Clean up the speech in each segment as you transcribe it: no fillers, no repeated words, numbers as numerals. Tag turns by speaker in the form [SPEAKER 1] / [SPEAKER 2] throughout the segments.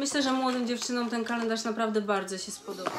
[SPEAKER 1] Myślę, że młodym dziewczynom ten kalendarz naprawdę bardzo się spodoba.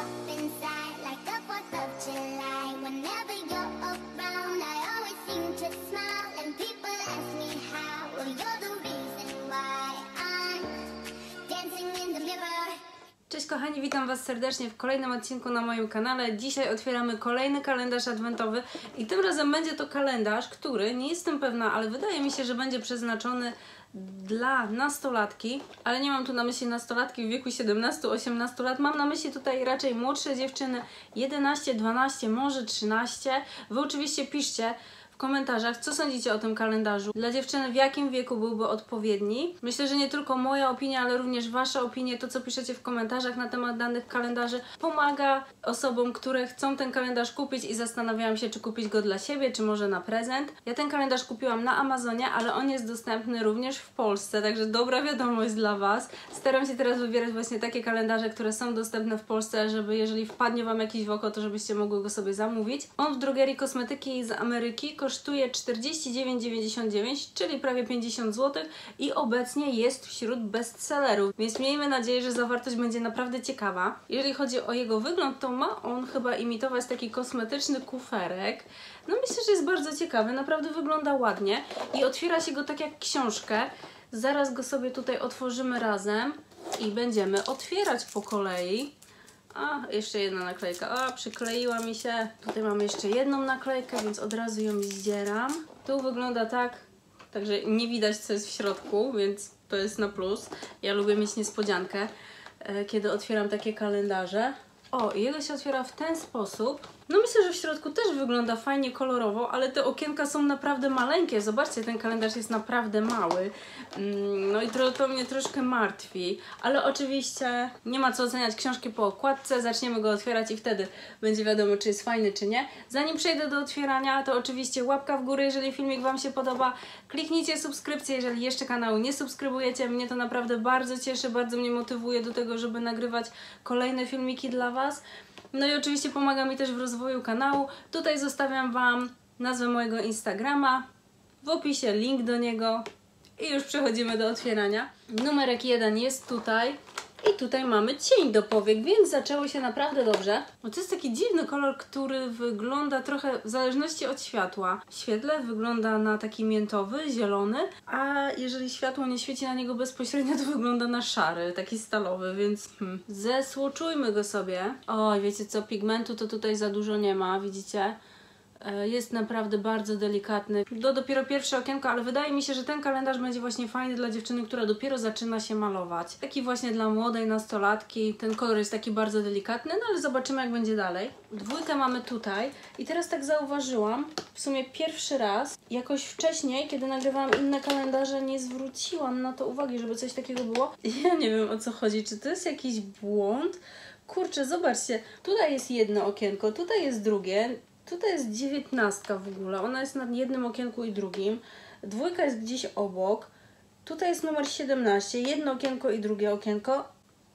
[SPEAKER 1] Cześć kochani, witam Was serdecznie w kolejnym odcinku na moim kanale. Dzisiaj otwieramy kolejny kalendarz adwentowy i tym razem będzie to kalendarz, który, nie jestem pewna, ale wydaje mi się, że będzie przeznaczony dla nastolatki, ale nie mam tu na myśli nastolatki w wieku 17-18 lat, mam na myśli tutaj raczej młodsze dziewczyny, 11, 12, może 13. Wy oczywiście piszcie w komentarzach, co sądzicie o tym kalendarzu. Dla dziewczyny w jakim wieku byłby odpowiedni. Myślę, że nie tylko moja opinia, ale również Wasza opinia, to co piszecie w komentarzach na temat danych kalendarzy, pomaga osobom, które chcą ten kalendarz kupić i zastanawiałam się, czy kupić go dla siebie, czy może na prezent. Ja ten kalendarz kupiłam na Amazonie, ale on jest dostępny również w Polsce, także dobra wiadomość dla Was. Staram się teraz wybierać właśnie takie kalendarze, które są dostępne w Polsce, żeby jeżeli wpadnie Wam jakiś w oko, to żebyście mogły go sobie zamówić. On w drogerii kosmetyki z Ameryki kosztuje 49,99, czyli prawie 50 zł i obecnie jest wśród bestsellerów, więc miejmy nadzieję, że zawartość będzie naprawdę ciekawa. Jeżeli chodzi o jego wygląd, to ma on chyba imitować taki kosmetyczny kuferek. No myślę, że jest bardzo ciekawy, naprawdę wygląda ładnie i otwiera się go tak jak książkę. Zaraz go sobie tutaj otworzymy razem i będziemy otwierać po kolei. A, jeszcze jedna naklejka. A, przykleiła mi się. Tutaj mamy jeszcze jedną naklejkę, więc od razu ją zdzieram. Tu wygląda tak, także nie widać, co jest w środku, więc to jest na plus. Ja lubię mieć niespodziankę, kiedy otwieram takie kalendarze. O, i jego się otwiera w ten sposób. No myślę, że w środku też wygląda fajnie kolorowo, ale te okienka są naprawdę maleńkie. Zobaczcie, ten kalendarz jest naprawdę mały. No i to mnie troszkę martwi. Ale oczywiście nie ma co oceniać książki po okładce. Zaczniemy go otwierać i wtedy będzie wiadomo, czy jest fajny, czy nie. Zanim przejdę do otwierania, to oczywiście łapka w górę, jeżeli filmik Wam się podoba. Kliknijcie subskrypcję, jeżeli jeszcze kanału nie subskrybujecie. Mnie to naprawdę bardzo cieszy, bardzo mnie motywuje do tego, żeby nagrywać kolejne filmiki dla Was. No i oczywiście pomaga mi też w rozwoju kanału. Tutaj zostawiam Wam nazwę mojego Instagrama, w opisie link do niego i już przechodzimy do otwierania. Numerek 1 jest tutaj i tutaj mamy cień do powiek, więc zaczęło się naprawdę dobrze. No to jest taki dziwny kolor, który wygląda trochę w zależności od światła. W świetle wygląda na taki miętowy, zielony, a jeżeli światło nie świeci na niego bezpośrednio, to wygląda na szary, taki stalowy, więc zesłoczujmy go sobie. Oj, wiecie co, pigmentu to tutaj za dużo nie ma, widzicie? Jest naprawdę bardzo delikatny. To dopiero pierwsze okienko, ale wydaje mi się, że ten kalendarz będzie właśnie fajny dla dziewczyny, która dopiero zaczyna się malować. Taki właśnie dla młodej nastolatki. Ten kolor jest taki bardzo delikatny, no ale zobaczymy, jak będzie dalej. Dwójkę mamy tutaj i teraz tak zauważyłam, w sumie pierwszy raz, jakoś wcześniej, kiedy nagrywałam inne kalendarze, nie zwróciłam na to uwagi, żeby coś takiego było. Ja nie wiem, o co chodzi, czy to jest jakiś błąd? Kurczę, zobaczcie, tutaj jest jedno okienko, tutaj jest drugie. Tutaj jest 19 w ogóle, ona jest na jednym okienku i drugim. Dwójka jest gdzieś obok. Tutaj jest numer 17, jedno okienko i drugie okienko.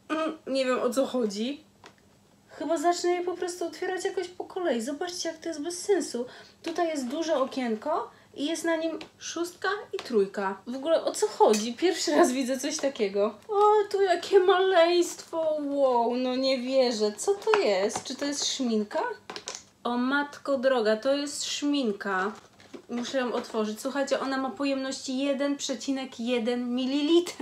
[SPEAKER 1] Nie wiem, o co chodzi. Chyba zacznę je po prostu otwierać jakoś po kolei. Zobaczcie, jak to jest bez sensu. Tutaj jest duże okienko i jest na nim 6 i 3. W ogóle o co chodzi? Pierwszy raz widzę coś takiego. O, tu jakie maleństwo. Wow, no nie wierzę. Co to jest? Czy to jest szminka? O matko droga, to jest szminka. Muszę ją otworzyć. Słuchajcie, ona ma pojemność 1,1 ml.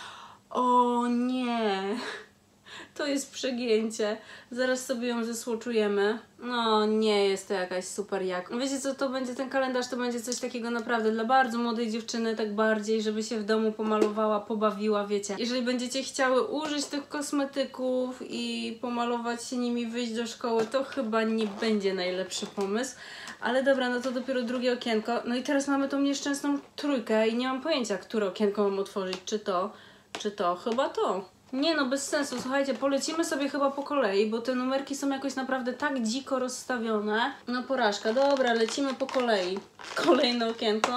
[SPEAKER 1] O nie. To jest przegięcie. Zaraz sobie ją zesłoczujemy. No nie jest to jakaś super jak. Wiecie co, to będzie ten kalendarz, to będzie coś takiego naprawdę dla bardzo młodej dziewczyny, tak bardziej, żeby się w domu pomalowała, pobawiła, wiecie. Jeżeli będziecie chciały użyć tych kosmetyków i pomalować się nimi, wyjść do szkoły, to chyba nie będzie najlepszy pomysł. Ale dobra, no to dopiero drugie okienko. No i teraz mamy tą nieszczęsną 3 i nie mam pojęcia, które okienko mam otworzyć. Czy to? Chyba to. Nie no, bez sensu. Słuchajcie, polecimy sobie chyba po kolei, bo te numerki są jakoś naprawdę tak dziko rozstawione. No porażka. Dobra, lecimy po kolei. Kolejne okienko.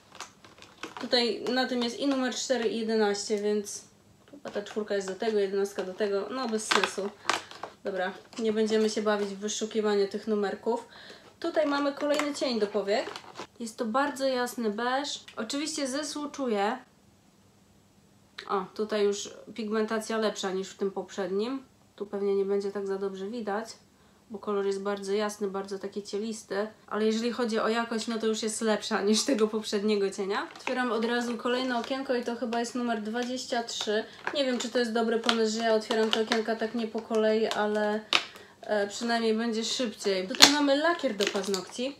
[SPEAKER 1] Tutaj na tym jest i numer 4 i 11, więc chyba ta 4 jest do tego, 11 do tego. No bez sensu. Dobra, nie będziemy się bawić w wyszukiwanie tych numerków. Tutaj mamy kolejny cień do powiek. Jest to bardzo jasny beż. Oczywiście zesłuczuję. O, tutaj już pigmentacja lepsza niż w tym poprzednim. Tu pewnie nie będzie tak za dobrze widać, bo kolor jest bardzo jasny, bardzo taki cielisty. Ale jeżeli chodzi o jakość, no to już jest lepsza niż tego poprzedniego cienia. Otwieram od razu kolejne okienko i to chyba jest numer 23. Nie wiem, czy to jest dobry pomysł, że ja otwieram te okienka tak nie po kolei, ale przynajmniej będzie szybciej. Tutaj mamy lakier do paznokci.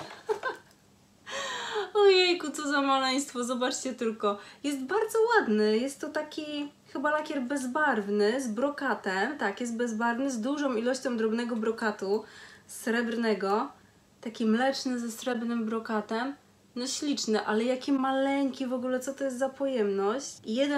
[SPEAKER 1] Ojejku, co za maleństwo, zobaczcie tylko. Jest bardzo ładny, jest to taki chyba lakier bezbarwny z brokatem. Tak, jest bezbarwny z dużą ilością drobnego brokatu srebrnego. Taki mleczny ze srebrnym brokatem. No śliczny, ale jaki maleńki w ogóle, co to jest za pojemność?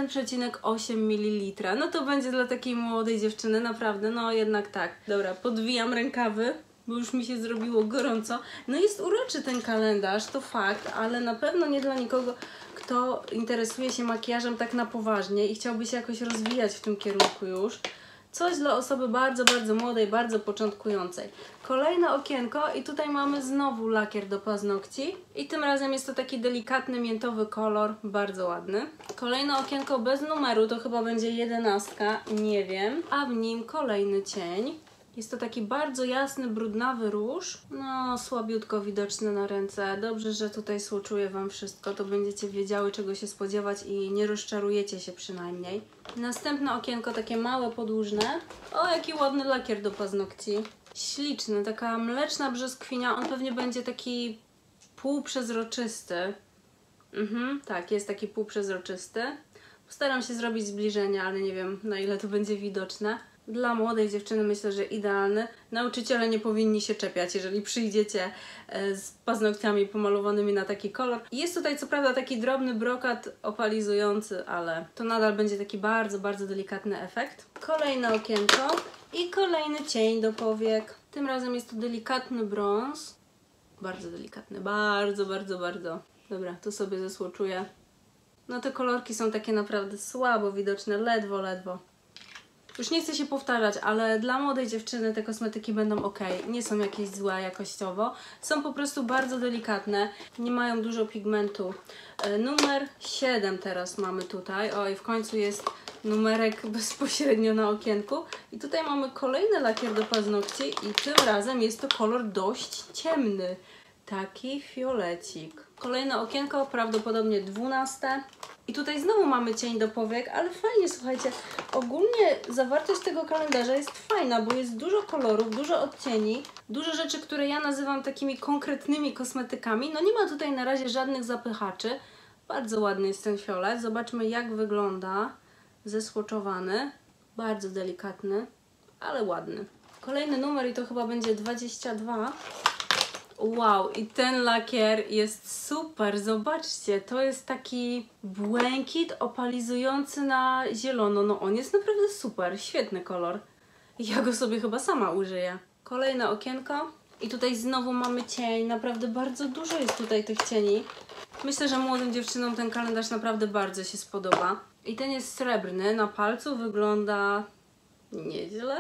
[SPEAKER 1] 1,8 ml. No to będzie dla takiej młodej dziewczyny, naprawdę, no jednak tak. Dobra, podwijam rękawy, bo już mi się zrobiło gorąco. No jest uroczy ten kalendarz, to fakt, ale na pewno nie dla nikogo, kto interesuje się makijażem tak na poważnie i chciałby się jakoś rozwijać w tym kierunku już. Coś dla osoby bardzo, bardzo młodej, bardzo początkującej. Kolejne okienko i tutaj mamy znowu lakier do paznokci. I tym razem jest to taki delikatny, miętowy kolor, bardzo ładny. Kolejne okienko bez numeru, to chyba będzie 11, nie wiem. A w nim kolejny cień. Jest to taki bardzo jasny, brudnawy róż. No, słabiutko widoczny na ręce. Dobrze, że tutaj swatchuję Wam wszystko, to będziecie wiedziały, czego się spodziewać i nie rozczarujecie się przynajmniej. Następne okienko, takie małe, podłużne. O, jaki ładny lakier do paznokci. Śliczny, taka mleczna brzoskwinia. On pewnie będzie taki półprzezroczysty. Tak, jest taki półprzezroczysty. Postaram się zrobić zbliżenie, ale nie wiem, na ile to będzie widoczne. Dla młodej dziewczyny myślę, że idealny. Nauczyciele nie powinni się czepiać, jeżeli przyjdziecie z paznokciami pomalowanymi na taki kolor. Jest tutaj co prawda taki drobny brokat opalizujący, ale to nadal będzie taki bardzo, bardzo delikatny efekt. Kolejne okienko i kolejny cień do powiek. Tym razem jest to delikatny brąz. Bardzo delikatny, bardzo, bardzo, bardzo. Dobra, tu sobie zesłoczuję. No te kolorki są takie naprawdę słabo widoczne, ledwo, ledwo. Już nie chcę się powtarzać, ale dla młodej dziewczyny te kosmetyki będą ok. Nie są jakieś złe jakościowo. Są po prostu bardzo delikatne. Nie mają dużo pigmentu. Numer 7 teraz mamy tutaj. Oj, w końcu jest numerek bezpośrednio na okienku. I tutaj mamy kolejny lakier do paznokci i tym razem jest to kolor dość ciemny. Taki fiolecik. Kolejne okienko, prawdopodobnie 12. I tutaj znowu mamy cień do powiek, ale fajnie, słuchajcie, ogólnie zawartość tego kalendarza jest fajna, bo jest dużo kolorów, dużo odcieni, dużo rzeczy, które ja nazywam takimi konkretnymi kosmetykami. No nie ma tutaj na razie żadnych zapychaczy. Bardzo ładny jest ten fiolet. Zobaczmy, jak wygląda zesłoczowany. Bardzo delikatny, ale ładny. Kolejny numer i to chyba będzie 22. Wow, i ten lakier jest super, zobaczcie, to jest taki błękit opalizujący na zielono, no on jest naprawdę super, świetny kolor. Ja go sobie chyba sama użyję. Kolejne okienko i tutaj znowu mamy cień, naprawdę bardzo dużo jest tutaj tych cieni. Myślę, że młodym dziewczynom ten kalendarz naprawdę bardzo się spodoba. I ten jest srebrny, na palcu wygląda nieźle.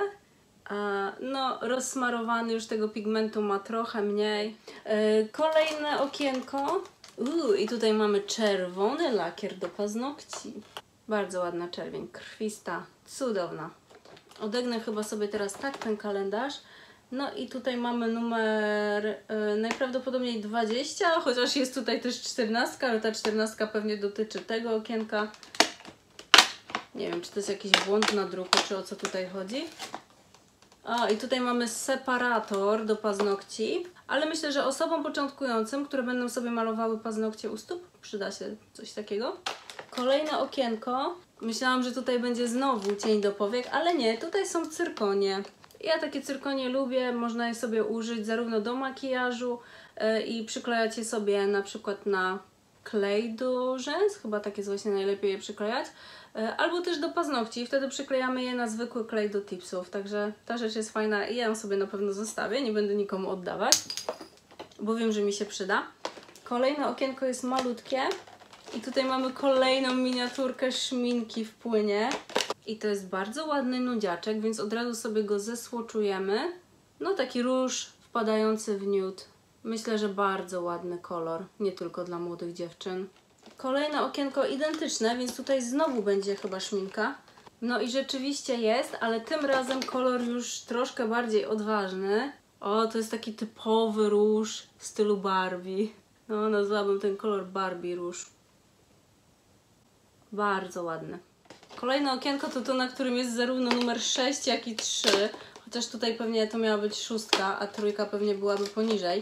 [SPEAKER 1] No, rozsmarowany już tego pigmentu ma trochę mniej. Kolejne okienko. I tutaj mamy czerwony lakier do paznokci. Bardzo ładna czerwień, krwista, cudowna. Odegnę chyba sobie teraz tak ten kalendarz. No i tutaj mamy numer najprawdopodobniej 20, chociaż jest tutaj też 14, ale ta 14 pewnie dotyczy tego okienka. Nie wiem, czy to jest jakiś błąd na druku, czy o co tutaj chodzi. O, i tutaj mamy separator do paznokci, ale myślę, że osobom początkującym, które będą sobie malowały paznokcie u stóp, przyda się coś takiego. Kolejne okienko. Myślałam, że tutaj będzie znowu cień do powiek, ale nie, tutaj są cyrkonie. Ja takie cyrkonie lubię, można je sobie użyć zarówno do makijażu i przyklejać je sobie na przykład na klej do rzęs, chyba tak jest właśnie najlepiej je przyklejać, albo też do paznokci i wtedy przyklejamy je na zwykły klej do tipsów, także ta rzecz jest fajna i ja ją sobie na pewno zostawię, nie będę nikomu oddawać, bo wiem, że mi się przyda. Kolejne okienko jest malutkie i tutaj mamy kolejną miniaturkę szminki w płynie i to jest bardzo ładny nudziaczek, więc od razu sobie go zesłoczujemy. No taki róż wpadający w nude. Myślę, że bardzo ładny kolor, nie tylko dla młodych dziewczyn. Kolejne okienko identyczne, więc tutaj znowu będzie chyba szminka. No i rzeczywiście jest, ale tym razem kolor już troszkę bardziej odważny. O, to jest taki typowy róż w stylu Barbie. No, nazwałabym ten kolor Barbie róż. Bardzo ładny. Kolejne okienko to to, na którym jest zarówno numer 6, jak i 3. Chociaż tutaj pewnie to miała być 6, a 3 pewnie byłaby poniżej.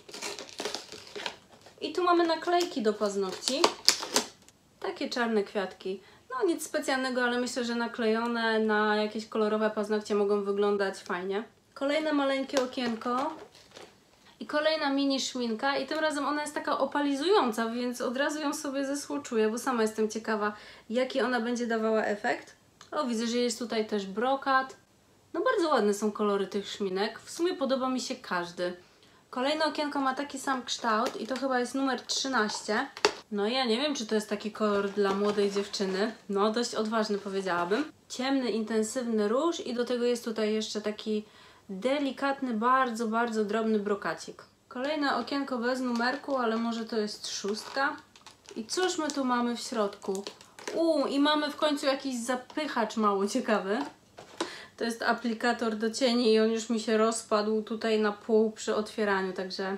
[SPEAKER 1] I tu mamy naklejki do paznokci. Takie czarne kwiatki. No nic specjalnego, ale myślę, że naklejone na jakieś kolorowe paznokcie mogą wyglądać fajnie. Kolejne maleńkie okienko. I kolejna mini szminka i tym razem ona jest taka opalizująca, więc od razu ją sobie zesłoczuję, bo sama jestem ciekawa, jaki ona będzie dawała efekt. O, widzę, że jest tutaj też brokat. No bardzo ładne są kolory tych szminek. W sumie podoba mi się każdy. Kolejne okienko ma taki sam kształt i to chyba jest numer 13. No ja nie wiem, czy to jest taki kolor dla młodej dziewczyny. No dość odważny, powiedziałabym. Ciemny, intensywny róż i do tego jest tutaj jeszcze taki delikatny, bardzo, bardzo drobny brokacik. Kolejne okienko bez numerku, ale może to jest 6. I cóż my tu mamy w środku? I mamy w końcu jakiś zapychacz mało ciekawy. To jest aplikator do cieni i on już mi się rozpadł tutaj na pół przy otwieraniu, także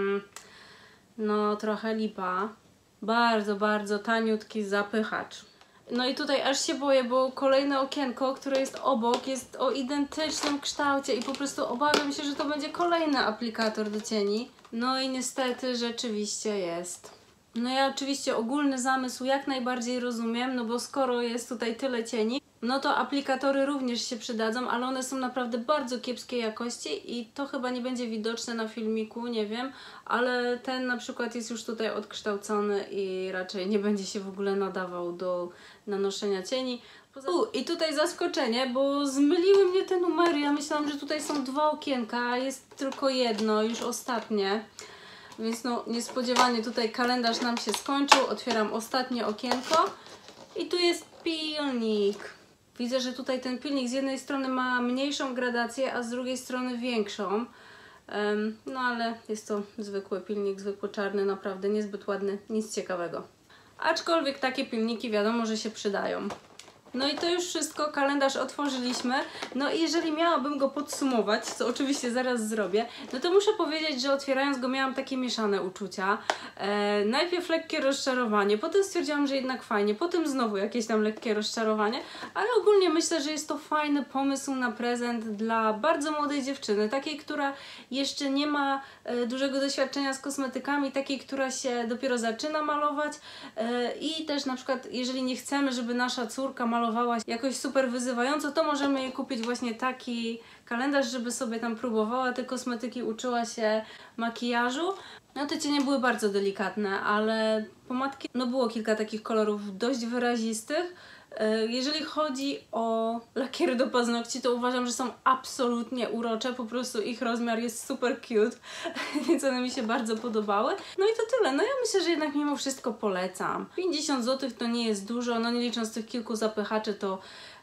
[SPEAKER 1] no trochę lipa. Bardzo, bardzo taniutki zapychacz. No i tutaj aż się boję, bo kolejne okienko, które jest obok, jest o identycznym kształcie i po prostu obawiam się, że to będzie kolejny aplikator do cieni. No i niestety rzeczywiście jest. No ja oczywiście ogólny zamysł jak najbardziej rozumiem, no bo skoro jest tutaj tyle cieni, no to aplikatory również się przydadzą, ale one są naprawdę bardzo kiepskiej jakości i to chyba nie będzie widoczne na filmiku, nie wiem, ale ten na przykład jest już tutaj odkształcony i raczej nie będzie się w ogóle nadawał do nanoszenia cieni. I tutaj zaskoczenie, bo zmyliły mnie te numery, ja myślałam, że tutaj są 2 okienka, a jest tylko jedno, już ostatnie. Więc no niespodziewanie tutaj kalendarz nam się skończył, otwieram ostatnie okienko i tu jest pilnik. Widzę, że tutaj ten pilnik z jednej strony ma mniejszą gradację, a z drugiej strony większą. No ale jest to zwykły pilnik, zwykły czarny, naprawdę niezbyt ładny, nic ciekawego. Aczkolwiek takie pilniki wiadomo, że się przydają. No i to już wszystko, kalendarz otworzyliśmy. No i jeżeli miałabym go podsumować, co oczywiście zaraz zrobię, no to muszę powiedzieć, że otwierając go miałam takie mieszane uczucia. Najpierw lekkie rozczarowanie, potem stwierdziłam, że jednak fajnie, potem znowu jakieś tam lekkie rozczarowanie, ale ogólnie myślę, że jest to fajny pomysł na prezent dla bardzo młodej dziewczyny, takiej, która jeszcze nie ma dużego doświadczenia z kosmetykami, takiej, która się dopiero zaczyna malować i też na przykład, jeżeli nie chcemy, żeby nasza córka malowała jakoś super wyzywająco, to możemy jej kupić właśnie taki kalendarz, żeby sobie tam próbowała te kosmetyki, uczyła się makijażu. No te cienie były bardzo delikatne, ale pomadki, no było kilka takich kolorów dość wyrazistych. Jeżeli chodzi o lakiery do paznokci, to uważam, że są absolutnie urocze, po prostu ich rozmiar jest super cute, więc one mi się bardzo podobały. No i to tyle, no ja myślę, że jednak mimo wszystko polecam. 50 zł to nie jest dużo, no nie licząc tych kilku zapychaczy to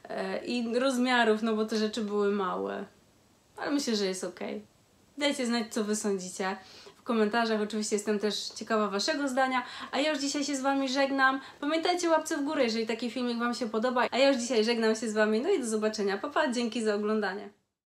[SPEAKER 1] i rozmiarów, no bo te rzeczy były małe. Ale myślę, że jest ok. Dajcie znać, co wy sądzicie w komentarzach. Oczywiście jestem też ciekawa waszego zdania. A ja już dzisiaj się z wami żegnam. Pamiętajcie łapce w górę, jeżeli taki filmik wam się podoba. A ja już dzisiaj żegnam się z wami. No i do zobaczenia. Pa, pa, dzięki za oglądanie.